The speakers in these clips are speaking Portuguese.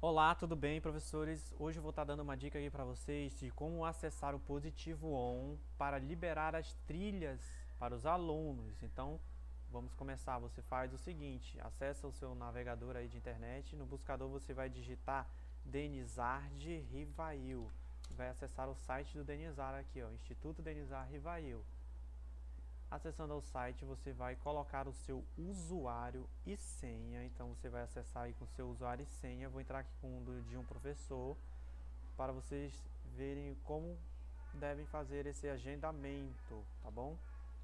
Olá, tudo bem, professores? Hoje eu vou estar dando uma dica aqui para vocês de como acessar o Positivo On para liberar as trilhas para os alunos. Então, vamos começar. Você faz o seguinte: acessa o seu navegador aí de internet, no buscador você vai digitar Denizard Rivail. Vai acessar o site do Denizar aqui, ó, Instituto Denizar Rivail. Acessando ao site, você vai colocar o seu usuário e senha. Então você vai acessar aí com o seu usuário e senha. Vou entrar aqui com o de um professor para vocês verem como devem fazer esse agendamento, tá bom?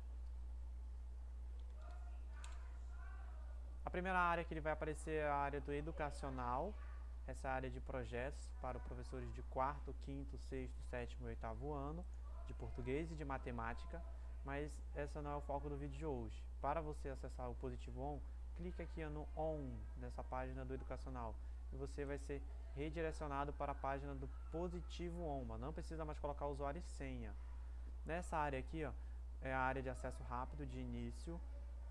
A primeira área que ele vai aparecer é a área do educacional. Essa é a área de projetos para professores de 4º, 5º, 6º, 7º e 8º ano, de português e de matemática, mas essa não é o foco do vídeo de hoje. Para você acessar o Positivo On, clique aqui no On, nessa página do educacional, e você vai ser redirecionado para a página do Positivo On, mas não precisa mais colocar usuário e senha. Nessa área aqui, ó, é a área de acesso rápido de início.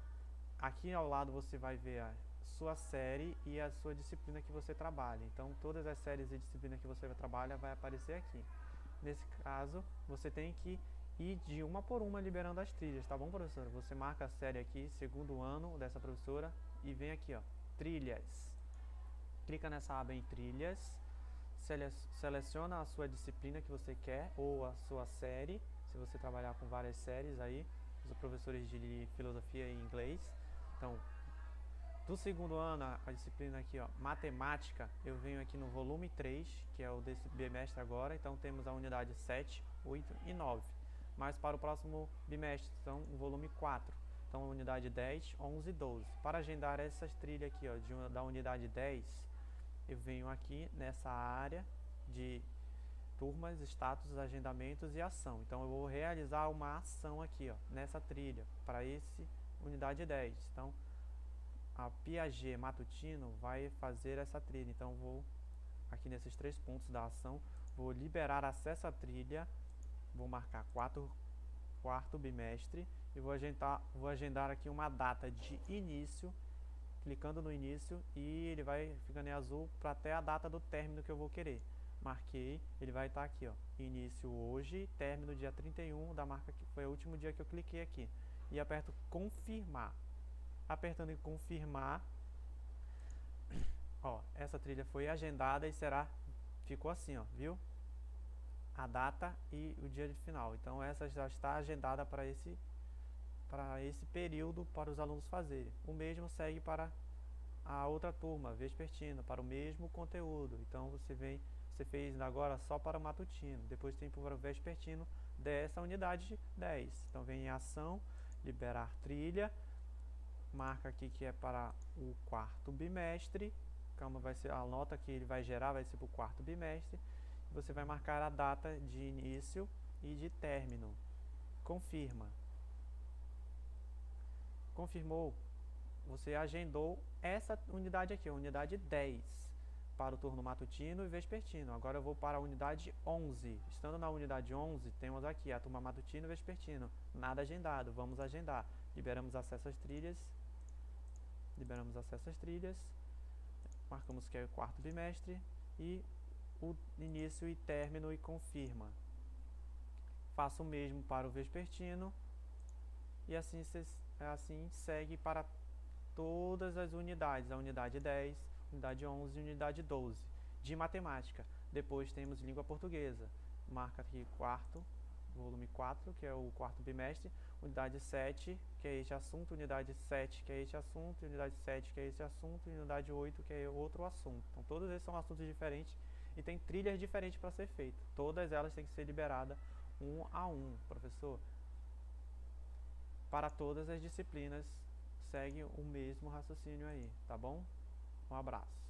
Aqui ao lado você vai ver a sua série e a sua disciplina que você trabalha. Então todas as séries e disciplinas que você trabalha vai aparecer aqui. Nesse caso, você tem que ir de uma por uma liberando as trilhas, tá bom, professora? Você marca a série aqui, segundo ano dessa professora, e vem aqui, ó, trilhas. Clica nessa aba em trilhas, seleciona a sua disciplina que você quer ou a sua série, se você trabalhar com várias séries aí, os professores de filosofia e inglês. Então, do segundo ano, a disciplina aqui, ó, matemática, eu venho aqui no volume 3, que é o desse bimestre agora, então temos a unidade 7, 8 e 9. Mas para o próximo bimestre, então o volume 4, então a unidade 10, 11 e 12. Para agendar essas trilhas aqui, ó, da unidade 10, eu venho aqui nessa área de turmas, status, agendamentos e ação. Então eu vou realizar uma ação aqui, ó, nessa trilha, para esse unidade 10. Então a Piaget Matutino vai fazer essa trilha. Então vou aqui nesses 3 pontos da ação, vou liberar acesso à trilha, vou marcar quarto bimestre e vou agendar aqui uma data de início, clicando no início, e ele vai ficando em azul para até a data do término que eu vou querer. Marquei, ele vai estar aqui, ó, início hoje, término dia 31 da marca que foi o último dia que eu cliquei aqui, e aperto confirmar. Apertando em confirmar, ó, essa trilha foi agendada e ficou assim, ó, viu? A data e o dia de final. Então essa já está agendada para esse período para os alunos fazerem. O mesmo segue para a outra turma, vespertina, para o mesmo conteúdo. Então você fez agora só para o matutino, depois tem para o vespertino dessa unidade 10. Então vem em ação, liberar trilha, marca aqui que é para o 4º bimestre, como vai ser a nota que ele vai gerar, vai ser para o 4º bimestre. Você vai marcar a data de início e de término. Confirma. Confirmou, você agendou essa unidade aqui, a unidade 10, para o turno matutino e vespertino. Agora eu vou para a unidade 11. Estando na unidade 11, temos aqui a turma matutino e vespertino. Nada agendado, vamos agendar. Liberamos acesso às trilhas. Liberamos acesso às trilhas. Marcamos que é o 4º bimestre e o início e término e confirma. Faço o mesmo para o vespertino e assim segue para todas as unidades, a unidade 10, unidade 11 e unidade 12 de matemática. Depois temos língua portuguesa, marca aqui volume 4, que é o 4º bimestre, unidade 7, que é este assunto, unidade 7, que é este assunto, unidade 7, que é esse assunto, e unidade 8, que é outro assunto. Então todos esses são assuntos diferentes e tem trilhas diferentes para ser feito. Todas elas têm que ser liberadas um a um, professor. Para todas as disciplinas segue o mesmo raciocínio aí, tá bom? Um abraço.